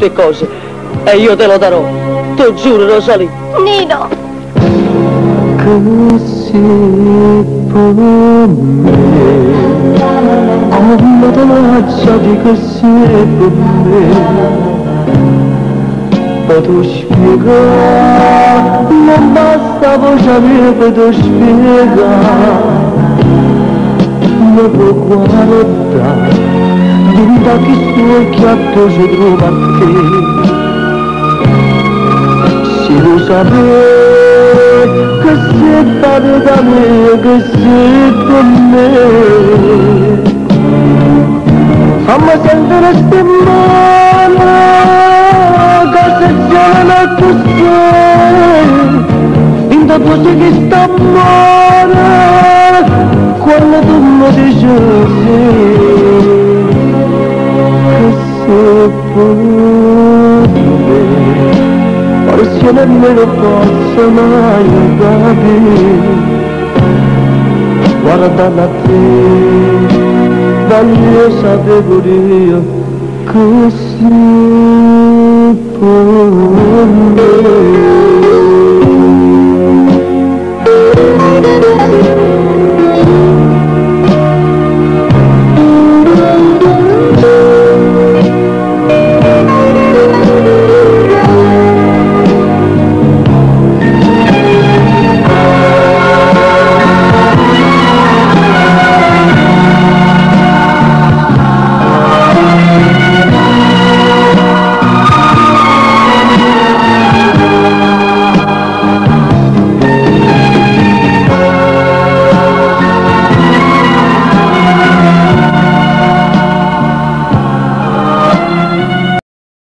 queste cose e io te lo darò. Ti giuro, Rosalie. Nino! Così per me, come te lasciati così per me, posso spiegare, non basta voce mia per spiegare, non può guardare, diventa che sto chiatto si trova a te, si lo sapere. Che sei padre da me, che sei per me. Fammi sentire ste mani, che se giovane così, in tutto ciò che sta amore, quando tu mi dici sì, che sei per me. Forse nemmeno posso mai capire, guarda da te, voglio sapere pure io così poi.